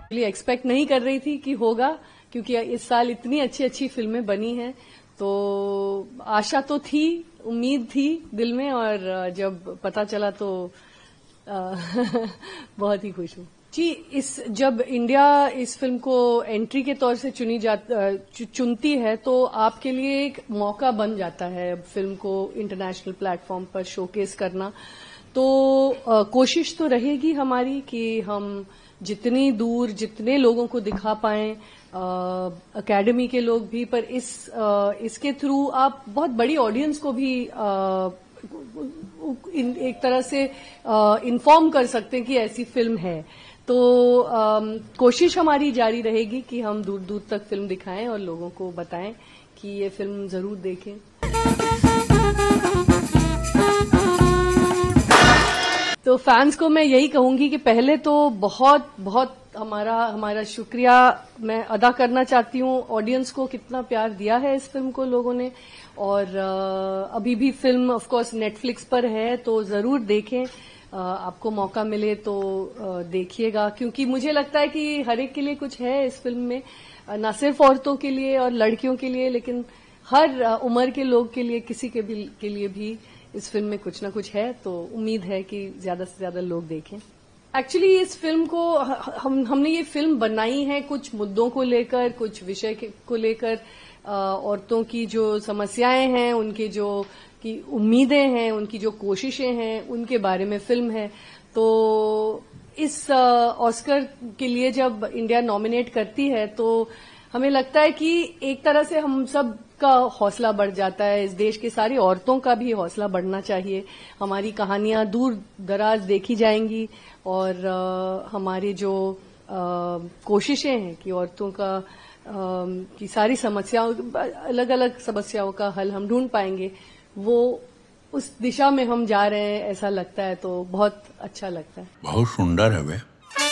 Expect नहीं कर रही थी कि होगा, क्योंकि इस साल इतनी अच्छी अच्छी फिल्में बनी हैं, तो आशा तो थी, उम्मीद थी दिल में, और जब पता चला तो बहुत ही खुश हूँ जी। जब इंडिया इस फिल्म को एंट्री के तौर से चुनती है तो आपके लिए एक मौका बन जाता है फिल्म को इंटरनेशनल प्लेटफॉर्म पर शोकेस करना। तो कोशिश तो रहेगी हमारी कि हम जितनी दूर जितने लोगों को दिखा पाएं, एकेडमी के लोग भी, पर इसके थ्रू आप बहुत बड़ी ऑडियंस को भी एक तरह से इन्फॉर्म कर सकते हैं कि ऐसी फिल्म है। तो कोशिश हमारी जारी रहेगी कि हम दूर दूर तक फिल्म दिखाएं और लोगों को बताएं कि ये फिल्म जरूर देखें। तो फैंस को मैं यही कहूंगी कि पहले तो बहुत बहुत हमारा शुक्रिया मैं अदा करना चाहती हूँ ऑडियंस को, कितना प्यार दिया है इस फिल्म को लोगों ने। और अभी भी फिल्म ऑफ कोर्स नेटफ्लिक्स पर है, तो जरूर देखें, आपको मौका मिले तो देखिएगा, क्योंकि मुझे लगता है कि हर एक के लिए कुछ है इस फिल्म में, न सिर्फ औरतों के लिए और लड़कियों के लिए, लेकिन हर उम्र के लोग के लिए, किसी के लिए भी इस फिल्म में कुछ ना कुछ है। तो उम्मीद है कि ज्यादा से ज्यादा लोग देखें। एक्चुअली इस फिल्म को हमने ये फिल्म बनाई है कुछ मुद्दों को लेकर, कुछ विषय को लेकर, औरतों की जो समस्याएं हैं, उनके जो की उम्मीदें हैं, उनकी जो कोशिशें हैं, उनके बारे में फिल्म है। तो इस ऑस्कर के लिए जब इंडिया नॉमिनेट करती है तो हमें लगता है कि एक तरह से हम सब का हौसला बढ़ जाता है, इस देश की सारी औरतों का भी हौसला बढ़ना चाहिए। हमारी कहानियां दूर दराज देखी जाएंगी और हमारी जो कोशिशें हैं कि औरतों का की सारी समस्याओं, अलग अलग समस्याओं का हल हम ढूंढ पाएंगे, वो उस दिशा में हम जा रहे हैं, ऐसा लगता है। तो बहुत अच्छा लगता है। बहुत सुंदर है वे।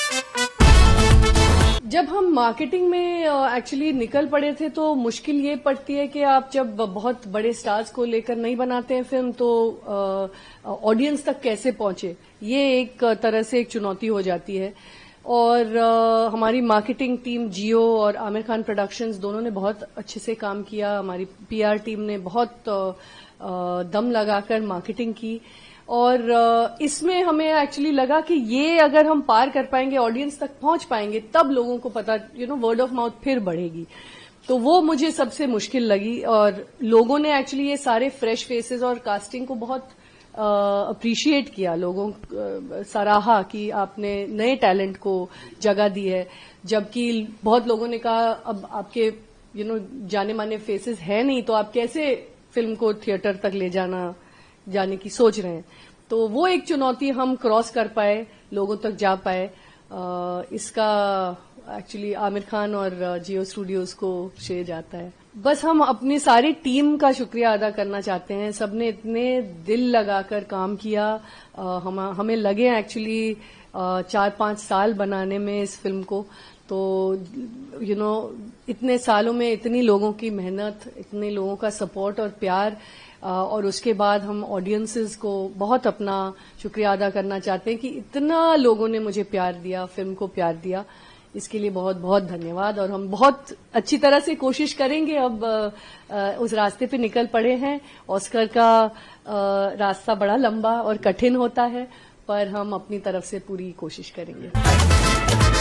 जब हम मार्केटिंग में एक्चुअली निकल पड़े थे तो मुश्किल ये पड़ती है कि आप जब बहुत बड़े स्टार्स को लेकर नहीं बनाते हैं फिल्म, तो ऑडियंस तक कैसे पहुंचे, ये एक तरह से एक चुनौती हो जाती है। और हमारी मार्केटिंग टीम जियो और आमिर खान प्रोडक्शंस दोनों ने बहुत अच्छे से काम किया। हमारी पीआर टीम ने बहुत दम लगाकर मार्केटिंग की, और इसमें हमें एक्चुअली लगा कि ये अगर हम पार कर पाएंगे, ऑडियंस तक पहुंच पाएंगे, तब लोगों को पता, वर्ड ऑफ माउथ फिर बढ़ेगी। तो वो मुझे सबसे मुश्किल लगी, और लोगों ने एक्चुअली ये सारे फ्रेश फेसेस और कास्टिंग को बहुत अप्रिशिएट किया, लोगों सराहा कि आपने नए टैलेंट को जगह दी है। जबकि बहुत लोगों ने कहा अब आपके जाने माने फेसेस है नहीं, तो आप कैसे फिल्म को थिएटर तक ले जाने की सोच रहे हैं। तो वो एक चुनौती हम क्रॉस कर पाए, लोगों तक जा पाए। इसका एक्चुअली आमिर खान और जियो स्टूडियोज को श्रेय जाता है। बस हम अपनी सारी टीम का शुक्रिया अदा करना चाहते हैं। सबने इतने दिल लगाकर काम किया। हमें लगे एक्चुअली 4-5 साल बनाने में इस फिल्म को। तो इतने सालों में इतनी लोगों की मेहनत, इतने लोगों का सपोर्ट और प्यार, और उसके बाद हम ऑडियंसेस को बहुत अपना शुक्रिया अदा करना चाहते हैं कि इतना लोगों ने मुझे प्यार दिया, फिल्म को प्यार दिया। इसके लिए बहुत बहुत धन्यवाद। और हम बहुत अच्छी तरह से कोशिश करेंगे। अब उस रास्ते पे निकल पड़े हैं। ऑस्कर का रास्ता बड़ा लंबा और कठिन होता है, पर हम अपनी तरफ से पूरी कोशिश करेंगे।